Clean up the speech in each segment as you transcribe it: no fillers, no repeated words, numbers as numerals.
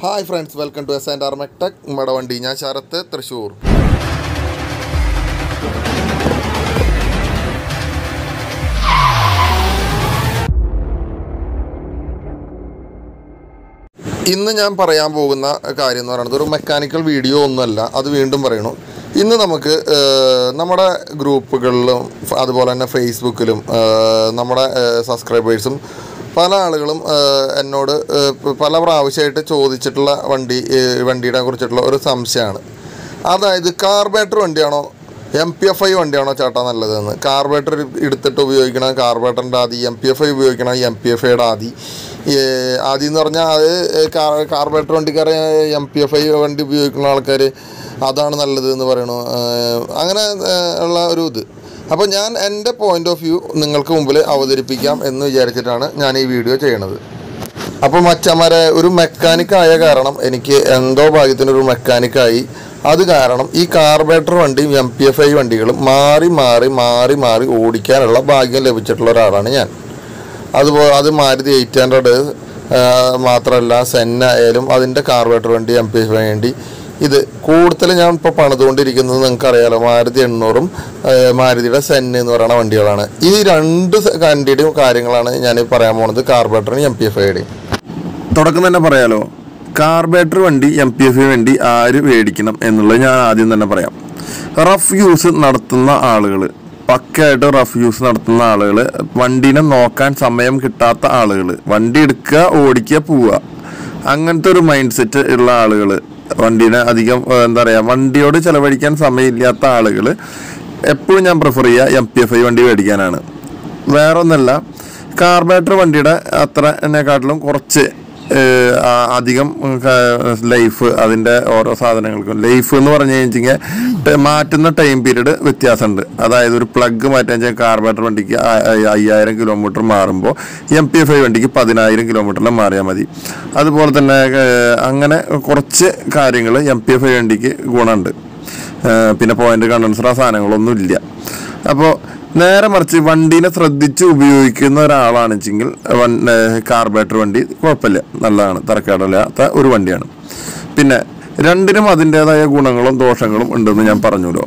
Hi friends, welcome to S&R Mechtech. നമ്മുടെ വണ്ടി ഞാൻ ശരത്ത്, തൃശ്ശൂർ. ഇന്ന് ഞാൻ പറയാൻ പോകുന്ന കാര്യം എന്ന് പറയുന്നത് ഒരു മെക്കാനിക്കൽ വീഡിയോ ഒന്നുമല്ല, അത് വീണ്ടും പറയണു. ഇന്ന് നമുക്ക് നമ്മുടെ ഗ്രൂപ്പുകളിലും അതുപോലെ തന്നെ ഫേസ്ബുക്കിലും നമ്മുടെ സബ്സ്ക്രൈബേഴ്സും പല ആളുകളും എന്നോട് പല പ്രാവശ്യമായിട്ട് ചോദിച്ചിട്ടുള്ള വണ്ടിയെ കുറിച്ചിട്ടുള്ള ഒരു സംശയമാണ്. അതായത് കാർബേറ്റർ വണ്ടിയാണോ MPFI വണ്ടിയാണോ ചേട്ടാ നല്ലതെന്ന്. കാർബേറ്റർ എടുത്തിട്ട് ഉപയോഗിക്കണം കാർബേറ്ററിൻ്റെ ആദി, MPFI ഉപയോഗിക്കണം MPFIയുടെ ആദി എന്ന് പറഞ്ഞാൽ അത് കാർബേറ്റർ വണ്ടിക്കാരെ MPFI വണ്ടി ഉപയോഗിക്കുന്ന ആൾക്കാർ അതാണ് നല്ലത് എന്ന് പറയണു. അങ്ങനെ ഉള്ള ഒരു ഇത്. അപ്പോൾ ഞാൻ എൻ്റെ പോയിൻ്റ് ഓഫ് വ്യൂ നിങ്ങൾക്ക് മുമ്പിൽ അവതരിപ്പിക്കാം എന്ന് വിചാരിച്ചിട്ടാണ് ഞാൻ ഈ വീഡിയോ ചെയ്യണത്. അപ്പോൾ മച്ചന്മാരെ, ഒരു മെക്കാനിക്കായ കാരണം എനിക്ക് എന്തോ ഭാഗ്യത്തിനൊരു മെക്കാനിക്കായി. അത് കാരണം ഈ കാർബേറ്റർ വണ്ടിയും MPFI വണ്ടികളും മാറി മാറി മാറി മാറി ഓടിക്കാനുള്ള ഭാഗ്യം ലഭിച്ചിട്ടുള്ള ഒരാളാണ് ഞാൻ. അത് മാരുതി 800 മാത്രമല്ല, സെന്ന ആയാലും അതിൻ്റെ കാർബേറ്റർ വണ്ടി MPFI വണ്ടി ഇത് കൂടുതൽ ഞാൻ ഇപ്പോൾ പണിതുകൊണ്ടിരിക്കുന്നത് നിങ്ങൾക്കറിയാലോ, മാരുതി 800ഉം മാരുതിയുടെ സെന്ന എന്ന് പറയുന്ന വണ്ടികളാണ്. ഈ രണ്ട് വണ്ടിയുടെയും കാര്യങ്ങളാണ് ഞാൻ പറയാൻ പോകുന്നത്, കാർബേറ്ററിനും MPFIയുടെയും. തുടക്കം തന്നെ പറയാലോ, കാർബേറ്റർ വണ്ടി MPFI വണ്ടി ആര് മേടിക്കണം എന്നുള്ളത് ഞാൻ ആദ്യം തന്നെ പറയാം. റഫ് യൂസ് നടത്തുന്ന ആളുകൾ, പക്കയായിട്ട് റഫ് യൂസ് നടത്തുന്ന ആളുകൾ, വണ്ടീനെ നോക്കാൻ സമയം കിട്ടാത്ത ആളുകൾ, വണ്ടി എടുക്കുക ഓടിക്കുക പോവുക, അങ്ങനത്തെ ഒരു മൈൻഡ് സെറ്റ് ഉള്ള ആളുകൾ, വണ്ടീനെ അധികം വണ്ടിയോട് ചിലവഴിക്കാൻ സമയമില്ലാത്ത ആളുകൾ എപ്പോഴും ഞാൻ പ്രിഫർ ചെയ്യുക MPFI വണ്ടി മേടിക്കാനാണ്. വേറെ ഒന്നല്ല, കാർബേറ്റർ വണ്ടിയുടെ അത്രനെക്കാട്ടിലും കുറച്ച് അധികം ലൈഫ്, അതിൻ്റെ ഓരോ സാധനങ്ങൾക്കും ലൈഫ് എന്ന് പറഞ്ഞു കഴിഞ്ഞാൽ മാറ്റുന്ന ടൈം പീരീഡ് വ്യത്യാസമുണ്ട്. അതായത് ഒരു പ്ലഗ് മാറ്റാൻ വെച്ചാൽ കാർബേറ്റർ വണ്ടിക്ക് 5000 കിലോമീറ്റർ മാറുമ്പോൾ MPFI വണ്ടിക്ക് 10000 കിലോമീറ്ററിൽ മാറിയാൽ മതി. അതുപോലെ തന്നെ അങ്ങനെ കുറച്ച് കാര്യങ്ങൾ MPFI വണ്ടിക്ക് ഗുണമുണ്ട്. പിന്നെ പോയിന്റ് കണ്ടൻസർ ആ സാധനങ്ങളൊന്നും ഇല്ല. അപ്പോൾ നേരെ മറിച്ച് വണ്ടീനെ ശ്രദ്ധിച്ച് ഉപയോഗിക്കുന്ന ഒരാളാണെച്ചെങ്കിൽ കാർബേറ്റർ വണ്ടി കുഴപ്പമില്ല, നല്ലതാണ്, തരക്കേടില്ലാത്ത ഒരു വണ്ടിയാണ്. പിന്നെ രണ്ടിനും അതിൻ്റേതായ ഗുണങ്ങളും ദോഷങ്ങളും ഉണ്ടെന്ന് ഞാൻ പറഞ്ഞല്ലോ.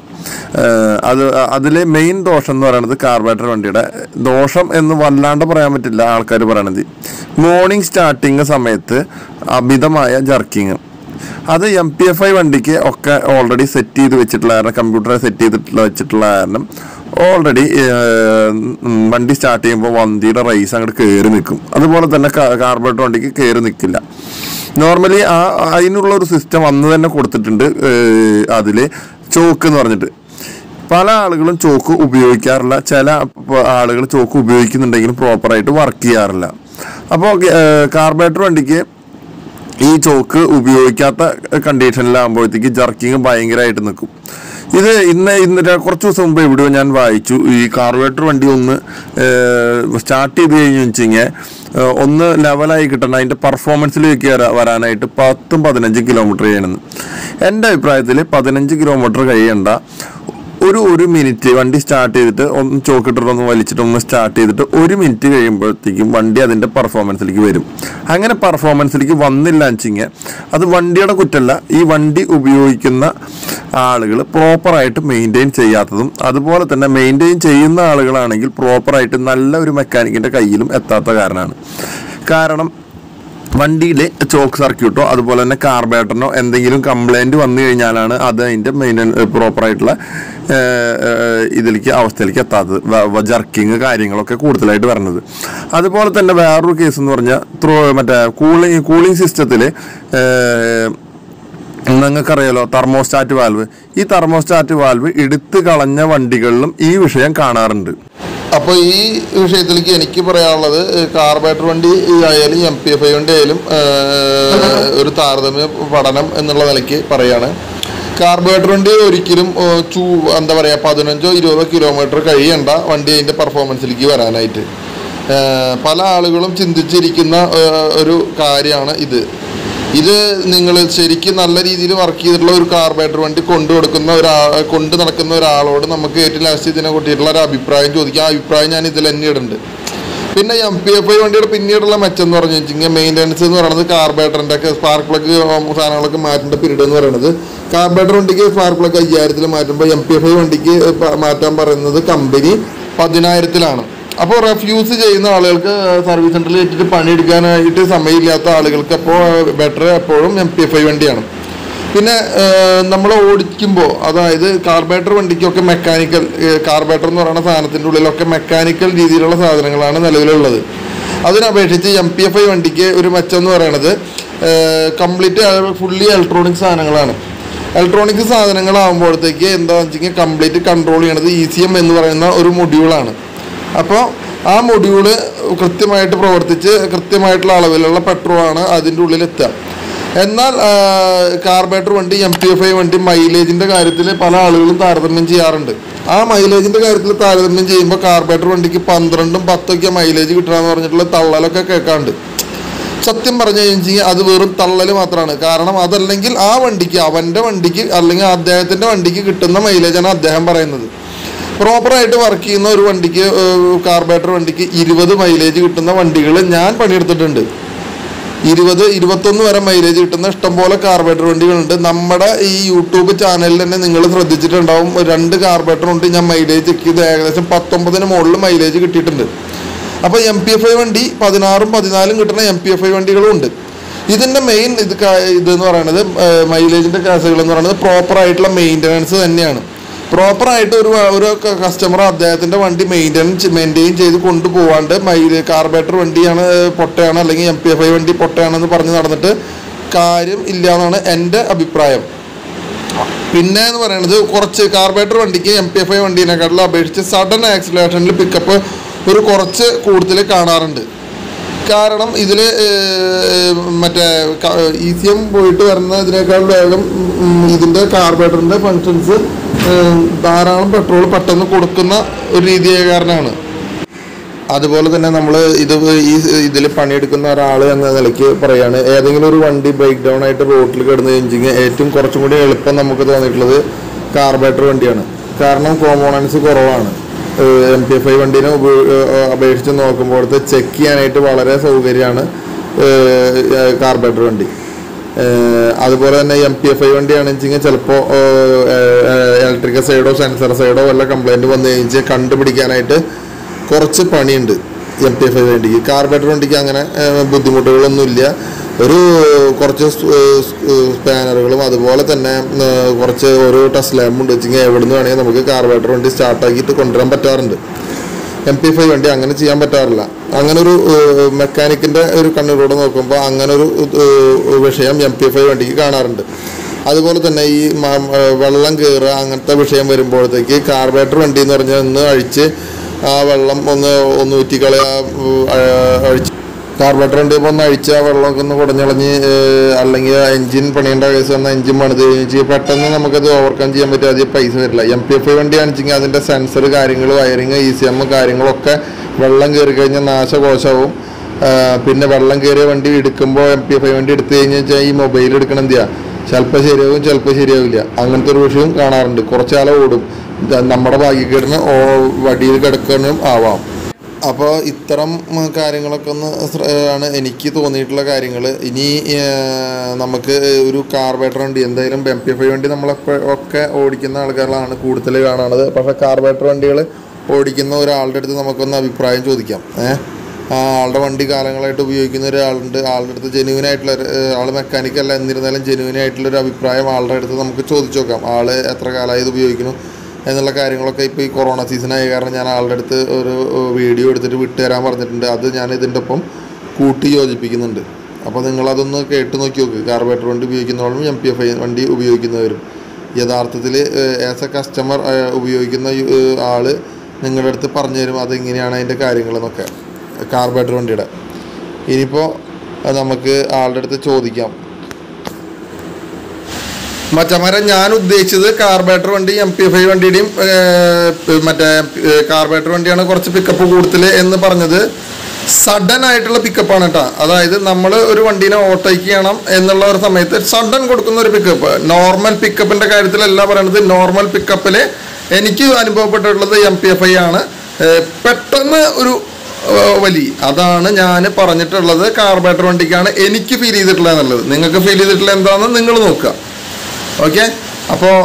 അതിലെ മെയിൻ ദോഷം എന്ന് പറയുന്നത് കാർബേറ്റർ വണ്ടിയുടെ ദോഷം എന്ന് വല്ലാണ്ട് പറയാൻ പറ്റില്ല. ആൾക്കാർ പറയണത് മോർണിംഗ് സ്റ്റാർട്ടിങ് സമയത്ത് അമിതമായ ജർക്കിങ്. അത് MPFI വണ്ടിക്ക് ഒക്കെ ഓൾറെഡി സെറ്റ് ചെയ്ത് വെച്ചിട്ടുള്ള കാരണം, കമ്പ്യൂട്ടറിൽ സെറ്റ് ചെയ്തിട്ടുള്ള വെച്ചിട്ടുള്ള കാരണം ഓൾറെഡി വണ്ടി സ്റ്റാർട്ട് ചെയ്യുമ്പോൾ വണ്ടിയുടെ റൈസ് അങ്ങോട്ട് കയറി നിൽക്കും. അതുപോലെ തന്നെ കാർബേറ്റർ വണ്ടിക്ക് കയറി നിൽക്കില്ല. നോർമലി അതിനുള്ള ഒരു സിസ്റ്റം അന്ന് തന്നെ കൊടുത്തിട്ടുണ്ട്. അതിൽ ചോക്ക് എന്ന് പറഞ്ഞിട്ട് പല ആളുകളും ചോക്ക് ഉപയോഗിക്കാറില്ല. ചില ആളുകൾ ചോക്ക് ഉപയോഗിക്കുന്നുണ്ടെങ്കിലും പ്രോപ്പറായിട്ട് വർക്ക് ചെയ്യാറില്ല. അപ്പോൾ കാർബേറ്റർ വണ്ടിക്ക് ഈ ചോക്ക് ഉപയോഗിക്കാത്ത കണ്ടീഷനിലാകുമ്പോഴത്തേക്ക് ജർക്കിങ് ഭയങ്കരമായിട്ട് നിൽക്കും. ഇത് ഇന്ന് കുറച്ച് ദിവസം മുമ്പ് എവിടെയോ ഞാൻ വായിച്ചു, ഈ കാർബേറ്റർ വണ്ടി ഒന്ന് സ്റ്റാർട്ട് ചെയ്ത് കഴിഞ്ഞു വെച്ചുകഴിഞ്ഞാൽ ഒന്ന് ലെവലായി കിട്ടണം, അതിൻ്റെ പെർഫോമൻസിലേക്ക് വരാനായിട്ട് 10-15 കിലോമീറ്റർ ചെയ്യണമെന്ന്. എൻ്റെ അഭിപ്രായത്തിൽ 15 കിലോമീറ്റർ കഴിയണ്ട, ഒരു മിനിറ്റ് വണ്ടി സ്റ്റാർട്ട് ചെയ്തിട്ട് ഒന്ന് ചോക്കിട്ടൊന്ന് വലിച്ചിട്ട് ഒന്ന് സ്റ്റാർട്ട് ചെയ്തിട്ട് 1 മിനിറ്റ് കഴിയുമ്പോഴത്തേക്കും വണ്ടി അതിൻ്റെ പെർഫോമൻസിലേക്ക് വരും. അങ്ങനെ പെർഫോമൻസിലേക്ക് വന്നില്ല വെച്ചിങ്ങനെ അത് വണ്ടിയുടെ കുറ്റമല്ല, ഈ വണ്ടി ഉപയോഗിക്കുന്ന ആളുകൾ പ്രോപ്പറായിട്ട് മെയിൻറ്റെയിൻ ചെയ്യാത്തതും, അതുപോലെ തന്നെ മെയിൻറ്റെയിൻ ചെയ്യുന്ന ആളുകളാണെങ്കിൽ പ്രോപ്പറായിട്ട് നല്ല ഒരു മെക്കാനിക്കിൻ്റെ കയ്യിലും എത്താത്ത കാരണമാണ്. കാരണം വണ്ടിയിൽ ചോക്ക് സർക്യൂട്ടോ അതുപോലെ തന്നെ കാർബേറ്ററിനോ എന്തെങ്കിലും കംപ്ലൈൻറ്റ് വന്നു കഴിഞ്ഞാലാണ് അത് അതിൻ്റെ പ്രോപ്പറായിട്ടുള്ള അവസ്ഥയിലേക്ക് എത്താത്തത്, ജർക്കിങ് കാര്യങ്ങളൊക്കെ കൂടുതലായിട്ട് വരുന്നത്. അതുപോലെ തന്നെ വേറൊരു കേസ് എന്ന് പറഞ്ഞാൽ കൂളിംഗ് സിസ്റ്റത്തിൽ നിങ്ങൾക്കറിയാലോ തെർമോസ്റ്റാറ്റ് വാൽവ്. ഈ തെർമോസ്റ്റാറ്റ് വാൽവ് എടുത്തു കളഞ്ഞ വണ്ടികളിലും ഈ വിഷയം കാണാറുണ്ട്. അപ്പോൾ ഈ വിഷയത്തിലേക്ക് എനിക്ക് പറയാനുള്ളത്, കാർബേറ്റർ വണ്ടി ആയാലും MPFI വണ്ടി ആയാലും ഒരു താരതമ്യ പഠനം എന്നുള്ള നിലയ്ക്ക് പറയാണ്. കാർബേറ്റർ വണ്ടി ഒരിക്കലും 15-20 കിലോമീറ്റർ കഴിയണ്ട വണ്ടി അതിൻ്റെ പെർഫോമൻസിലേക്ക് വരാനായിട്ട്. പല ആളുകളും ചിന്തിച്ചിരിക്കുന്ന ഒരു കാര്യമാണ് ഇത് നിങ്ങൾ ശരിക്കും നല്ല രീതിയിൽ വർക്ക് ചെയ്തിട്ടുള്ള ഒരു കാർബേറ്റർ വണ്ടി കൊണ്ട് നടക്കുന്ന ഒരാളോട് നമുക്ക് ഏറ്റവും ലാസ്റ്റ് ഇതിനെ കൂട്ടിയിട്ടുള്ള ഒരു അഭിപ്രായം ചോദിക്കാം. ആ അഭിപ്രായം ഞാൻ ഇതിൽ തന്നെ ഇടുന്നുണ്ട്. പിന്നെ MPFI വണ്ടിയുടെ പിന്നീടുള്ള മെച്ചം എന്ന് പറഞ്ഞു വെച്ചാൽ മെയിൻ്റനൻസ് എന്ന് പറയുന്നത് കാർബറേറ്ററിൻ്റെ ഒക്കെ സ്പാർക്ക് പ്ലഗ് സാധനങ്ങളൊക്കെ മാറ്റേണ്ട പീരീഡ് എന്ന് പറയുന്നത് കാർബറേറ്റർ വണ്ടിക്ക് സ്പാർക്ക് പ്ലഗ് 5000 മാറ്റുമ്പോൾ MPFI വണ്ടിക്ക് മാറ്റാൻ പറയുന്നത് കമ്പനി 10000 അപ്പോൾ റെഫ്യൂസ് ചെയ്യുന്ന ആളുകൾക്ക് സർവീസ് സെൻ്ററിൽ വെച്ചിട്ട് പണിയെടുക്കാനായിട്ട് സമയമില്ലാത്ത ആളുകൾക്ക് അപ്പോൾ ബെറ്റർ എപ്പോഴും MPFI വണ്ടിയാണ്. പിന്നെ നമ്മൾ ഓടിക്കുമ്പോൾ അതായത് കാർബറേറ്റർ വണ്ടിക്കൊക്കെ മെക്കാനിക്കൽ കാർബറേറ്റർ എന്ന് പറയുന്ന സാധനത്തിൻ്റെ ഉള്ളിലൊക്കെ മെക്കാനിക്കൽ രീതിയിലുള്ള സാധനങ്ങളാണ് നിലവിലുള്ളത്. അതിനപേക്ഷിച്ച് MPFI വണ്ടിക്ക് ഒരു മെച്ചം എന്ന് പറയുന്നത് കംപ്ലീറ്റ് ഫുള്ളി ഇലക്ട്രോണിക് സാധനങ്ങളാണ്. ഇലക്ട്രോണിക് സാധനങ്ങളാകുമ്പോഴത്തേക്ക് എന്താണെന്ന് വെച്ച് കഴിഞ്ഞാൽ കംപ്ലീറ്റ് കൺട്രോൾ ചെയ്യണത് ECM എന്ന് പറയുന്ന ഒരു മൊഡ്യൂളാണ്. അപ്പോൾ ആ മൊഡ്യൂള് കൃത്യമായിട്ട് പ്രവർത്തിച്ച് കൃത്യമായിട്ടുള്ള അളവിലുള്ള പെട്രോളാണ് അതിൻ്റെ ഉള്ളിലെത്തുക. എന്നാൽ കാർബറേറ്റർ വണ്ടി MPFI വണ്ടി മൈലേജിൻ്റെ കാര്യത്തിൽ പല ആളുകളും താരതമ്യം ചെയ്യാറുണ്ട്. ആ മൈലേജിൻ്റെ കാര്യത്തിൽ താരതമ്യം ചെയ്യുമ്പോൾ കാർബറേറ്റർ വണ്ടിക്ക് 12ഉം 10ഒക്കെ മൈലേജ് കിട്ടണമെന്ന് പറഞ്ഞിട്ടുള്ള തള്ളലൊക്കെ കേൾക്കാറുണ്ട്. സത്യം പറഞ്ഞു കഴിഞ്ഞാൽ അത് വെറും തള്ളൽ മാത്രമാണ്. കാരണം അതല്ലെങ്കിൽ ആ വണ്ടിക്ക് അവൻ്റെ വണ്ടിക്ക് അല്ലെങ്കിൽ അദ്ദേഹത്തിൻ്റെ വണ്ടിക്ക് കിട്ടുന്ന മൈലേജാണ് അദ്ദേഹം പറയുന്നത്. പ്രോപ്പറായിട്ട് വർക്ക് ചെയ്യുന്ന ഒരു വണ്ടിക്ക് കാർബറേറ്റർ വണ്ടിക്ക് 20 മൈലേജ് കിട്ടുന്ന വണ്ടികൾ ഞാൻ പണിയെടുത്തിട്ടുണ്ട്. 20-21 വരെ മൈലേജ് കിട്ടുന്ന ഇഷ്ടംപോലെ കാർബറേറ്റർ വണ്ടികളുണ്ട്. നമ്മുടെ ഈ യൂട്യൂബ് ചാനലിൽ തന്നെ നിങ്ങൾ ശ്രദ്ധിച്ചിട്ടുണ്ടാവും, 2 കാർബറേറ്റർ ഉണ്ട് ഞാൻ മൈലേജ് ചെക്ക് ചെയ്ത് ഏകദേശം 19 മുകളിൽ മൈലേജ് കിട്ടിയിട്ടുണ്ട്. അപ്പോൾ MPFI വണ്ടി 16ഉം 14ഉം കിട്ടുന്ന MPFI വണ്ടികളും ഉണ്ട്. ഇതിൻ്റെ മെയിൻ ഇതെന്ന് പറയുന്നത് മൈലേജിൻ്റെ കേസുകൾ എന്ന് പറയുന്നത് പ്രോപ്പറായിട്ടുള്ള മെയിൻ്റനൻസ് തന്നെയാണ്. പ്രോപ്പറായിട്ട് ഒരു കസ്റ്റമർ അദ്ദേഹത്തിൻ്റെ വണ്ടി മെയിൻറ്റെയിൻ ചെയ്ത് കൊണ്ടുപോകാണ്ട് കാർബറേറ്റർ വണ്ടിയാണ് പൊട്ടയാണ് അല്ലെങ്കിൽ MPFI വണ്ടി പൊട്ടയാണെന്ന് പറഞ്ഞ് നടന്നിട്ട് കാര്യം ഇല്ല എന്നാണ് എൻ്റെ അഭിപ്രായം. പിന്നെ എന്ന് പറയുന്നത് കുറച്ച് കാർബറേറ്റർ വണ്ടിക്ക് MPFI വണ്ടീനെക്കാട്ടിലും അപേക്ഷിച്ച് സഡൻ ആക്സിലറേഷനിൽ പിക്കപ്പ് ഒരു കുറച്ച് കൂടുതൽ കാണാറുണ്ട്. കാരണം ഇതിൽ മറ്റേ ECM പോയിട്ട് വരുന്നതിനേക്കാൾ വേഗം ഇതിൻ്റെ കാർബറേറ്ററിൻ്റെ ഫങ്ഷൻസ് ധാരാളം പെട്രോൾ പെട്ടെന്ന് കൊടുക്കുന്ന ഒരു രീതിയായ കാരണമാണ്. അതുപോലെ തന്നെ നമ്മൾ ഇതിൽ പണിയെടുക്കുന്ന ഒരാൾ എന്ന നിലയ്ക്ക് പറയുകയാണ്, ഏതെങ്കിലും ഒരു വണ്ടി ബ്രേക്ക് ഡൗൺ ആയിട്ട് റോഡിൽ കിടന്നു കഴിഞ്ഞെങ്കിൽ ഏറ്റവും കുറച്ചും കൂടി എളുപ്പം നമുക്ക് തോന്നിയിട്ടുള്ളത് കാർബറേറ്റർ വണ്ടിയാണ്. കാരണം കോമ്പോണൻസ് കുറവാണ്. MPFI വണ്ടീനെ അപേക്ഷിച്ച് നോക്കുമ്പോഴത്തെ ചെക്ക് ചെയ്യാനായിട്ട് വളരെ സൗകര്യമാണ് കാർബറേറ്റർ വണ്ടി. അതുപോലെ തന്നെ MPFI വണ്ടിയാണെന്ന് വെച്ചെങ്കിൽ ചിലപ്പോൾ ഇലക്ട്രിക്കൽ സൈഡോ സെൻസർ സൈഡോ വല്ല കംപ്ലൈൻറ്റ് വന്നു കഴിഞ്ഞാൽ കണ്ടുപിടിക്കാനായിട്ട് കുറച്ച് പണിയുണ്ട് MPFI വണ്ടിക്ക്. കാർബറേറ്റർ വണ്ടിക്ക് അങ്ങനെ ബുദ്ധിമുട്ടുകളൊന്നുമില്ല. കുറച്ച് സ്പാനറുകളും അതുപോലെ തന്നെ കുറച്ച് ഓരോ ടെസ്റ്റ് ലാമ്പും ഉണ്ട് വെച്ചെങ്കിൽ എവിടെ നിന്ന് വേണമെങ്കിൽ നമുക്ക് കാർബറേറ്റർ വണ്ടി സ്റ്റാർട്ടാക്കിയിട്ട് കൊണ്ടുവരാൻ പറ്റാറുണ്ട്. MPFI വണ്ടി അങ്ങനെ ചെയ്യാൻ പറ്റാറില്ല. അങ്ങനൊരു മെക്കാനിക്കിൻ്റെ ഒരു കണ്ണിലൂടെ നോക്കുമ്പോൾ അങ്ങനൊരു വിഷയം MPFI വണ്ടിക്ക് കാണാറുണ്ട്. അതുപോലെ തന്നെ ഈ വെള്ളം കയറുക അങ്ങനത്തെ വിഷയം വരുമ്പോഴത്തേക്ക് കാർബറേറ്റർ വണ്ടി എന്ന് പറഞ്ഞാൽ ഒന്ന് അഴിച്ച് ആ വെള്ളം ഒന്ന് ഊറ്റിക്കളയാ അഴിച്ച് കാർബറേറ്റർ വണ്ടി ഇപ്പോൾ ഒന്ന് അഴിച്ച് ആ വെള്ളമൊക്കെ ഒന്ന് കുടഞ്ഞളഞ്ഞ് അല്ലെങ്കിൽ എൻജിൻ പണിയേണ്ട കേസ് വന്നാൽ എൻജിൻ പണിത് കഴിഞ്ഞ് പെട്ടെന്ന് നമുക്കത് ഓവർകം ചെയ്യാൻ പറ്റും. അധികം പൈസ വരില്ല. MPFI വണ്ടി ആണെച്ചെങ്കിൽ അതിൻ്റെ സെൻസർ കാര്യങ്ങൾ വയറിങ് ECM കാര്യങ്ങളൊക്കെ വെള്ളം കയറി കഴിഞ്ഞാൽ നാശകോശവും. പിന്നെ വെള്ളം കയറിയ വണ്ടി എടുക്കുമ്പോൾ MPFI വണ്ടി എടുത്തു കഴിഞ്ഞാൽ ഈ മൊബൈൽ എടുക്കണം എന്തിയാ ചിലപ്പോൾ ശരിയാവും ചിലപ്പോൾ ശരിയാവില്ല. അങ്ങനത്തെ ഒരു വിഷയവും കാണാറുണ്ട്. കുറച്ച് കാലം ഓടും, നമ്മുടെ ഭാഗ്യക്കേടിന് വടിയിൽ കിടക്കാനും ആവാം. അപ്പോൾ ഇത്തരം കാര്യങ്ങളൊക്കെ ആണ് എനിക്ക് തോന്നിയിട്ടുള്ള കാര്യങ്ങൾ. ഇനി നമുക്ക് ഒരു കാർബറേറ്റർ വണ്ടി എന്തായാലും MPFI വണ്ടി നമ്മളൊക്കെ ഓടിക്കുന്ന ആൾക്കാരാണ് കൂടുതൽ കാണുന്നത്. പക്ഷേ കാർബറേറ്റർ വണ്ടികൾ ഓടിക്കുന്ന ഒരാളുടെ അടുത്ത് നമുക്കൊന്ന് അഭിപ്രായം ചോദിക്കാം. ആളുടെ വണ്ടി കാലങ്ങളായിട്ട് ഉപയോഗിക്കുന്ന ഒരാളുണ്ട്. ആളുടെ അടുത്ത് ജെന്യൂനായിട്ടുള്ള ആൾ മെക്കാനിക്കല്ല, എന്നിരുന്നാലും ജെന്യൂനായിട്ടുള്ളൊരു അഭിപ്രായം ആളുടെ അടുത്ത് നമുക്ക് ചോദിച്ചു നോക്കാം. ആൾ എത്ര കാലമായി ഇത് ഉപയോഗിക്കുന്നു എന്നുള്ള കാര്യങ്ങളൊക്കെ. ഇപ്പോൾ ഈ കൊറോണ സീസണായ കാരണം ഞാൻ ആളുടെ അടുത്ത് ഒരു വീഡിയോ എടുത്തിട്ട് വിട്ടു തരാൻ പറഞ്ഞിട്ടുണ്ട്. അത് ഞാൻ ഇതിൻ്റെ ഒപ്പം കൂട്ടി യോജിപ്പിക്കുന്നുണ്ട്. അപ്പോൾ നിങ്ങളതൊന്ന് കേട്ട് നോക്കി നോക്ക്. കാർബറേറ്റർ വണ്ടി ഉപയോഗിക്കുന്നവരും MPFI വണ്ടി ഉപയോഗിക്കുന്നവരും യഥാർത്ഥത്തിൽ ആസ് എ കസ്റ്റമർ ഉപയോഗിക്കുന്ന ആൾ നിങ്ങളുടെ അടുത്ത് പറഞ്ഞു തരും അതെങ്ങനെയാണ് അതിൻ്റെ കാര്യങ്ങളെന്നൊക്കെ കാർബറേറ്റർ വണ്ടിയുടെ. ഇനിയിപ്പോൾ നമുക്ക് ആളുടെ അടുത്ത് ചോദിക്കാം. മച്ചമാരെ ഞാൻ ഉദ്ദേശിച്ചത് കാർബറേറ്റർ വണ്ടി MPFI വണ്ടിയുടെയും മറ്റേ കാർബറേറ്റർ വണ്ടിയാണ് കുറച്ച് പിക്കപ്പ് കൂടുതൽ എന്ന് പറഞ്ഞത് സഡൻ ആയിട്ടുള്ള പിക്കപ്പാണ് കേട്ടോ. അതായത് നമ്മൾ ഒരു വണ്ടീനെ ഓവർടേക്ക് ചെയ്യണം എന്നുള്ള ഒരു സമയത്ത് സഡൻ കൊടുക്കുന്ന ഒരു പിക്കപ്പ്. നോർമൽ പിക്കപ്പിൻ്റെ കാര്യത്തിലല്ല പറയുന്നത്. നോർമൽ പിക്കപ്പിൽ എനിക്ക് അനുഭവപ്പെട്ടിട്ടുള്ളത് MPFI ആണ്. പെട്ടെന്ന് ഒരു വലി, അതാണ് ഞാൻ പറഞ്ഞിട്ടുള്ളത്. കാർബറേറ്റർ വണ്ടിക്കാണ് എനിക്ക് ഫീൽ ചെയ്തിട്ടുള്ളത് എന്നുള്ളത്. നിങ്ങൾക്ക് ഫീൽ ചെയ്തിട്ടുള്ള എന്താണെന്ന് നിങ്ങൾ നോക്കുക. ഓക്കെ, അപ്പോൾ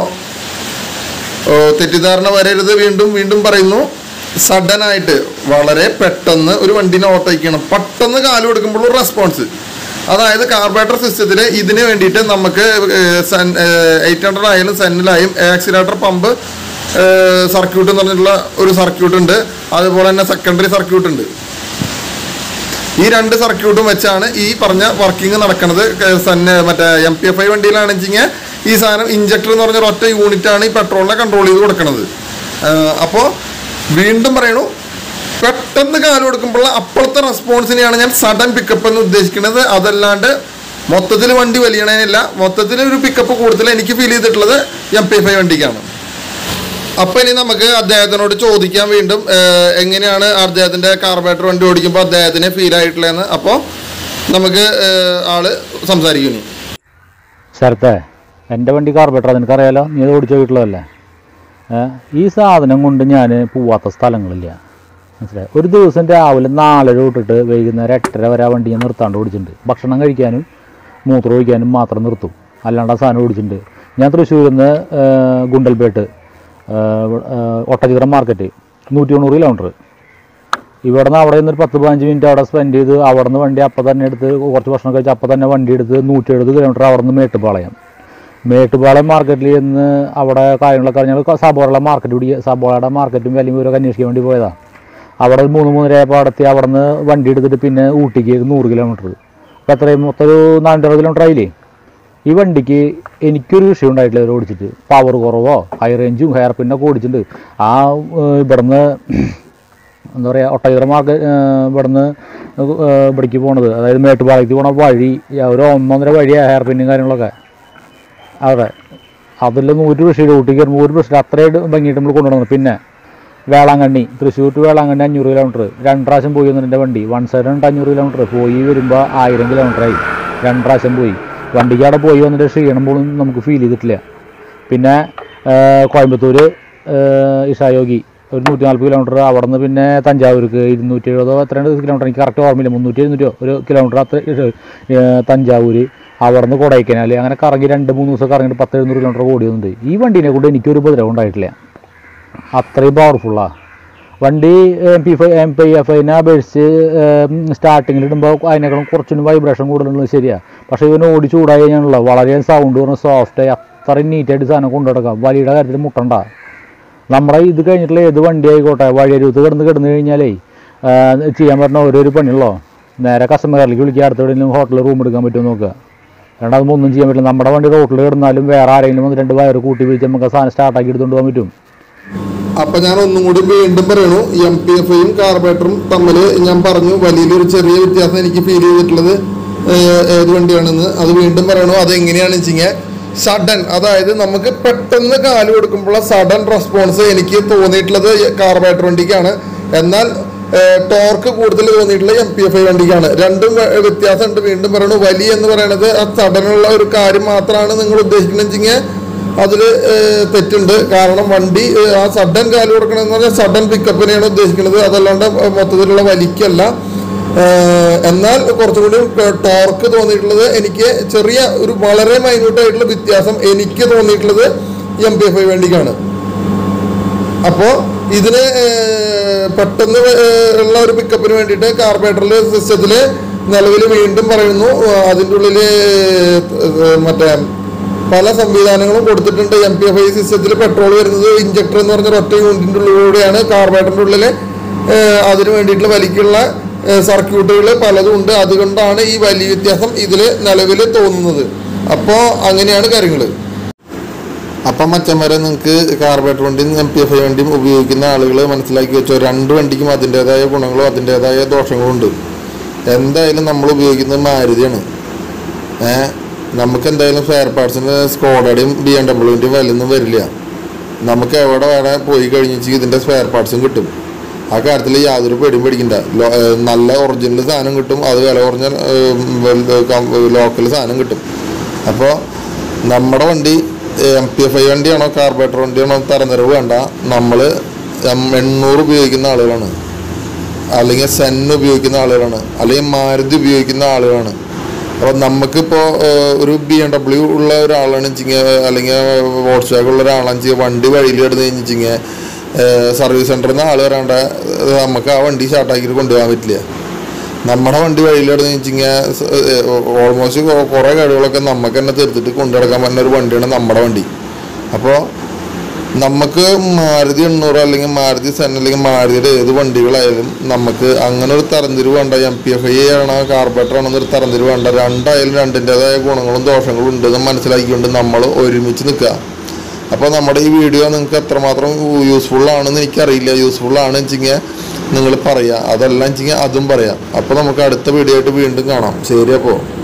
തെറ്റിദ്ധാരണ വരരുത്. വീണ്ടും വീണ്ടും പറയുന്നു, സഡനായിട്ട് വളരെ പെട്ടെന്ന് ഒരു വണ്ടിനെ ഓവർടേക്ക് പെട്ടെന്ന് കാല് കൊടുക്കുമ്പോൾ റെസ്പോൺസ്. അതായത് കാർബറേറ്റർ സിസ്റ്റത്തിൽ ഇതിന് വേണ്ടിയിട്ട് നമുക്ക് 800 ആയാലും സെന്നിലായും ആക്സിലേറ്റർ പമ്പ് സർക്യൂട്ട് എന്ന് പറഞ്ഞിട്ടുള്ള ഒരു സർക്യൂട്ട് ഉണ്ട്. അതുപോലെ തന്നെ സെക്കൻഡറി സർക്യൂട്ട് ഉണ്ട്. ഈ 2 സർക്യൂട്ടും വെച്ചാണ് ഈ പറഞ്ഞ വർക്കിംഗ് നടക്കുന്നത്. മറ്റേ MPFI വണ്ടിയിലാണെങ്കിൽ ഈ സാധനം ഇഞ്ചക്ടർ എന്ന് പറഞ്ഞ ഒറ്റ യൂണിറ്റാണ് ഈ പെട്രോളിനെ കൺട്രോൾ ചെയ്ത് കൊടുക്കുന്നത്. അപ്പോൾ വീണ്ടും പറയണു, പെട്ടെന്ന് കാല് കൊടുക്കുമ്പോൾ അപ്പോഴത്തെ റെസ്പോൺസിനെയാണ് ഞാൻ സഡൻ പിക്കപ്പ് എന്ന് ഉദ്ദേശിക്കുന്നത്. അതല്ലാണ്ട് മൊത്തത്തിൽ വണ്ടി വലിയണേനില്ല. മൊത്തത്തിൽ ഒരു പിക്കപ്പ് കൂടുതൽ എനിക്ക് ഫീൽ ചെയ്തിട്ടുള്ളത് MPFI വണ്ടിക്കാണ്. അപ്പം ഇനി നമുക്ക് അദ്ദേഹത്തിനോട് ചോദിക്കാം വീണ്ടും എങ്ങനെയാണ് അദ്ദേഹത്തിൻ്റെ കാർബറേറ്റർ വണ്ടി ഓടിക്കുമ്പോൾ അദ്ദേഹത്തിന് ഫീൽ ആയിട്ടുള്ളതെന്ന്. അപ്പോൾ നമുക്ക് ആള് സംസാരിക്കുന്നു. ശരത്തെ, എൻ്റെ വണ്ടി കാർബറേറ്റർ നിനക്കറിയാലോ, നീ അത് ഓടിച്ചു പോയിട്ടുള്ളതല്ലേ. ഈ സാധനം കൊണ്ട് ഞാൻ പോവാത്ത സ്ഥലങ്ങളില്ല, മനസ്സിലായി. ഒരു ദിവസം രാവിലെ 4 തൊട്ടിട്ട് വൈകുന്നേരം 8:30 വരെ ആ വണ്ടി ഞാൻ നിർത്താണ്ട് ഓടിച്ചിട്ടുണ്ട്. ഭക്ഷണം കഴിക്കാനും മൂത്രം ഒഴിക്കാനും മാത്രം നിർത്തും, അല്ലാണ്ട് ആ സാധനം ഓടിച്ചിട്ടുണ്ട്. ഞാൻ തൃശ്ശൂരിൽ നിന്ന് ഗുണ്ടൽപേട്ട് ഒട്ടച്ചിറ മാർക്കറ്റ് 190 കിലോമീറ്റർ. ഇവിടെ നിന്ന് അവിടെ നിന്നൊരു 10-15 മിനിറ്റ് അവിടെ സ്പെൻഡ് ചെയ്ത് അവിടെ നിന്ന് വണ്ടി അപ്പം തന്നെ എടുത്ത് കുറച്ച് ഭക്ഷണം കഴിച്ച് അപ്പം തന്നെ വണ്ടി എടുത്ത് 170 കിലോമീറ്റർ അവിടെ നിന്ന് മേട്ടുപാളയം മാർക്കറ്റിൽ നിന്ന് അവിടെ കാര്യങ്ങളൊക്കെ അറിഞ്ഞാൽ സബോള സബോളയുടെ മാർക്കറ്റും വിലയും ഇവരൊക്കെ അന്വേഷിക്കാൻ വേണ്ടി പോയതാണ്. അവിടെ 3-3:30 ആയപ്പോൾ അവിടെ നിന്ന് വണ്ടി എടുത്തിട്ട് പിന്നെ ഊട്ടിക്ക് 100 കിലോമീറ്റർ. അപ്പോൾ എത്രയും മൊത്തം ഒരു 400 കിലോമീറ്റർ ആയില്ലേ. ഈ വണ്ടിക്ക് എനിക്കൊരു വിഷയം ഉണ്ടായിട്ടില്ല ഇവർ ഓടിച്ചിട്ട്. പവർ കുറവോ ഹൈ റേഞ്ചും ഹെയർ പിന്നൊക്കെ ഓടിച്ചിട്ടുണ്ട്. ആ ഇവിടുന്ന് എന്താ പറയുക, ഒട്ടച്ചിറ മാർക്കറ്റ് ഇവിടുന്ന് ഇവിടേക്ക് പോണത്, അതായത് മേട്ടുപാളയത്തേക്ക് പോണ വഴി ഒരു 1-1.5 വഴിയാണ് ഹെയർ പിന്നും കാര്യങ്ങളൊക്കെ. അതെ, അതിലൊന്നും ഒരു പ്രശ്നമില്ല. ഊട്ടി കയറുമ്പോൾ ഒരു പ്രശ്നം അത്രയും ഭംഗിയിട്ട് നമ്മൾ കൊണ്ടുവന്നു. പിന്നെ വേളാങ്കണ്ണി, തൃശ്ശൂർ ടു വേളാങ്കണ്ണി 500 കിലോമീറ്റർ 2 പ്രാവശ്യം പോയി വന്നിട്ട് എൻ്റെ വണ്ടി. 1 സൈഡ് 500 കിലോമീറ്റർ പോയി വരുമ്പോൾ 1000 കിലോമീറ്ററായി. 2 പ്രാവശ്യം പോയി. വണ്ടിക്ക് അവിടെ പോയി വന്നിട്ട് ക്ഷീണം പോലും നമുക്ക് ഫീൽ ചെയ്തിട്ടില്ല. പിന്നെ കോയമ്പത്തൂർ ഇഷായോഗി ഒരു 140 കിലോമീറ്റർ. അവിടെ നിന്ന് പിന്നെ തഞ്ചാവൂർക്ക് 270 എത്രയാണ് കിലോമീറ്റർ, എനിക്ക് കറക്റ്റ് ഓർമ്മയില്ല, 300-200 ഒരു കിലോമീറ്റർ അത്ര തഞ്ചാവൂർ. അവിടെ നിന്ന് കൊടൈക്കനാൽ. അങ്ങനെ കറങ്ങി 2-3 ദിവസം കറങ്ങിയിട്ട് 10-700 കിലോമീറ്റർ ഓടി വന്നിട്ടുണ്ട്. ഈ വണ്ടീനെ കൊണ്ട് എനിക്കൊരു ഉപദ്രവം ഉണ്ടായിട്ടില്ല. അത്രയും പവർഫുള്ളാണ് വണ്ടി. MPFIനെ അപേക്ഷിച്ച് സ്റ്റാർട്ടിങ്ങിലിടുമ്പോൾ അതിനേക്കാളും കുറച്ചുകൂടി വൈബ്രേഷൻ കൂടുതലുള്ളത് ശരിയാണ്. പക്ഷേ ഇവന് ഓടി ചൂടായി കഴിഞ്ഞാണല്ലോ വളരെ സൗണ്ട് പറഞ്ഞാൽ സോഫ്റ്റായി അത്രയും നീറ്റായിട്ട് സാധനം കൊണ്ടു നടക്കാം. വലിയുടെ കാര്യത്തിൽ മുട്ടണ്ട. നമ്മുടെ ഇത് കഴിഞ്ഞിട്ടുള്ള ഏത് വണ്ടി ആയിക്കോട്ടെ, വഴിയരുത്ത് കിടന്നു കഴിഞ്ഞാലേ ചെയ്യാൻ പറ്റുന്ന ഓരോരു പണിയുള്ളൂ. നേരെ കസ്റ്റമറിലേക്ക് വിളിക്കുക, അടുത്ത എവിടെയെങ്കിലും ഹോട്ടലിൽ റൂം എടുക്കാൻ പറ്റുമോ നോക്കുക. രണ്ടാമത് ഒന്നും ചെയ്യാൻ പറ്റില്ല. നമ്മുടെ വണ്ടി റോട്ടിൽ കിടന്നാലും വേറെ ആരെങ്കിലും വന്ന് 2 വയറ് കൂട്ടി വിളിച്ച് നമുക്ക് സാധനം സ്റ്റാർട്ടാക്കി എടുത്തുകൊണ്ട് പോകാൻ പറ്റും. അപ്പം ഞാൻ ഒന്നും കൂടി വീണ്ടും പറയണു, MPFIയും കാർബറേറ്ററും തമ്മിൽ ഞാൻ പറഞ്ഞു വലിയൊരു ചെറിയ വ്യത്യാസം എനിക്ക് ഫീൽ ചെയ്തിട്ടുള്ളത് ഏത് വണ്ടിയാണെന്ന്. അത് വീണ്ടും പറയണു. അതെങ്ങനെയാണെന്ന് വെച്ചിങ്ങനെ സഡൻ, അതായത് നമുക്ക് പെട്ടെന്ന് കാല് കൊടുക്കുമ്പോൾ സഡൻ റെസ്പോൺസ് എനിക്ക് തോന്നിയിട്ടുള്ളത് കാർബറേറ്റർ വണ്ടിക്കാണ്. എന്നാൽ ടോർക്ക് കൂടുതൽ തോന്നിയിട്ടുള്ള MPFI വണ്ടിക്കാണ്. രണ്ടും വ്യത്യാസമുണ്ട്. വീണ്ടും പറയണു, വലി എന്ന് പറയണത് ആ സഡനുള്ള ഒരു കാര്യം മാത്രമാണ് നിങ്ങൾ ഉദ്ദേശിക്കണമെങ്കിൽ അതിൽ തെറ്റുണ്ട്. കാരണം വണ്ടി ആ സഡൻ കാല് കൊടുക്കണമെന്ന് പറഞ്ഞാൽ സഡൻ പിക്കപ്പിനെയാണ് ഉദ്ദേശിക്കുന്നത്, അതല്ലാണ്ട് മൊത്തത്തിലുള്ള വലിക്കല്ല. എന്നാൽ കുറച്ചുകൂടി ടോർക്ക് തോന്നിയിട്ടുള്ളത് എനിക്ക് ചെറിയ ഒരു വളരെ മൈന്യൂട്ടായിട്ടുള്ള വ്യത്യാസം എനിക്ക് തോന്നിയിട്ടുള്ളത് MPFI വണ്ടിക്കാണ്. അപ്പോൾ ഇതിന് പെട്ടെന്ന് ഉള്ള ഒരു പിക്കപ്പിന് വേണ്ടിയിട്ട് കാർബറേറ്ററിൽ സിസ്റ്റത്തിൽ നിലവിൽ വീണ്ടും പറയുന്നു അതിൻ്റെ ഉള്ളിൽ മറ്റേ പല സംവിധാനങ്ങളും കൊടുത്തിട്ടുണ്ട്. MPFI സിസ്റ്റത്തിൽ പെട്രോൾ വരുന്നത് ഇഞ്ചക്ടർ എന്ന് പറഞ്ഞ ഒറ്റ യൂണിറ്റിൻ്റെ ഉള്ളിലൂടെയാണ്. കാർബറേറ്ററിൻ്റെ ഉള്ളിൽ അതിന് വേണ്ടിയിട്ടുള്ള വലിക്കുള്ള സർക്യൂട്ടുകൾ പലതും ഉണ്ട്. അതുകൊണ്ടാണ് ഈ വലിയ വ്യത്യാസം ഇതിൽ നിലവിൽ തോന്നുന്നത്. അപ്പോൾ അങ്ങനെയാണ് കാര്യങ്ങൾ. അപ്പം മച്ചന്മാരെ, നിങ്ങൾക്ക് കാർബറേറ്റർ വണ്ടിയും MPFI വണ്ടിയും ഉപയോഗിക്കുന്ന ആളുകൾ മനസ്സിലാക്കി വെച്ചോ, 2 വണ്ടിക്കും അതിൻ്റേതായ ഗുണങ്ങളും അതിൻ്റേതായ ദോഷങ്ങളും ഉണ്ട്. എന്തായാലും നമ്മൾ ഉപയോഗിക്കുന്നത് മാരുതിയാണ്. നമുക്ക് എന്തായാലും ഫെയർ പാർട്സിന് സ്കോഡയുടെയും BMW-ൻ്റെയും വിലയൊന്നും വരില്ല. നമുക്ക് എവിടെ വേണേൽ പോയി കഴിഞ്ഞിട്ട് ഇതിൻ്റെ സ്പെയർ പാർട്സും കിട്ടും. ആ കാര്യത്തിൽ യാതൊരു പേടിയും പേടിക്കണ്ട. നല്ല ഒറിജിനൽ സാധനം കിട്ടും, അത് വില കുറഞ്ഞ ലോക്കൽ സാധനം കിട്ടും. അപ്പോൾ നമ്മുടെ വണ്ടി MPFI വണ്ടിയാണോ കാർബറേറ്റർ വണ്ടിയാണോ തരംതിരവ് വേണ്ട. നമ്മൾ 800 ഉപയോഗിക്കുന്ന ആളുകളാണ്. അല്ലെങ്കിൽ സെൻ ഉപയോഗിക്കുന്ന ആളുകളാണ്, അല്ലെങ്കിൽ മാരുതി ഉപയോഗിക്കുന്ന ആളുകളാണ്. അപ്പോൾ നമുക്കിപ്പോൾ ഒരു BMW ഉള്ള ഒരാളാണ് വെച്ചിങ്ങനെ, അല്ലെങ്കിൽ വോൾക്സ് വാഗൺ ഉള്ള ഒരാളാണെന്ന് വെച്ചാൽ വണ്ടി വഴിയിൽ കിടന്ന് കഴിഞ്ഞിച്ചിങ്ങനെ സർവീസ് സെൻറ്ററിൽ നിന്ന് ആൾ വരാണ്ട് നമുക്ക് ആ വണ്ടി സ്റ്റാർട്ടാക്കിയിട്ട് കൊണ്ടുപോകാൻ പറ്റില്ല. നമ്മുടെ വണ്ടി വഴിയിൽ കിടന്ന് വെച്ചിങ്ങനെ ഓൾമോസ്റ്റ് കുറേ കഴിവുകളൊക്കെ നമുക്ക് തന്നെ തീർത്തിട്ട് കൊണ്ടു നടക്കാൻ പറ്റുന്ന ഒരു വണ്ടിയാണ് നമ്മുടെ വണ്ടി. അപ്പോൾ നമുക്ക് മാരുതി 800 അല്ലെങ്കിൽ മാരുതി സെൻ അല്ലെങ്കിൽ മാരുതിയുടെ ഏത് വണ്ടികളായാലും നമുക്ക് അങ്ങനെ ഒരു തരംതിരിവ് വേണ്ട. MPFI ആണോ കാർബറേറ്റർ ആണെന്നൊരു തരംതിരിവ് വേണ്ട. രണ്ടായാലും രണ്ടിൻ്റെതായ ഗുണങ്ങളും ദോഷങ്ങളും ഉണ്ടെന്ന് മനസ്സിലാക്കിക്കൊണ്ട് നമ്മൾ ഒരുമിച്ച് നിൽക്കുക. അപ്പോൾ നമ്മുടെ ഈ വീഡിയോ നിങ്ങൾക്ക് എത്രമാത്രം യൂസ്ഫുള്ളാണെന്ന് എനിക്കറിയില്ല. യൂസ്ഫുള്ളാണെന്ന് വെച്ചിങ്ങനെ നിങ്ങൾ പറയുക, അതല്ല വെച്ചിങ്ങനെ അതും പറയാം. അപ്പോൾ നമുക്ക് അടുത്ത വീഡിയോ ആയിട്ട് വീണ്ടും കാണാം. ശരി അപ്പോൾ.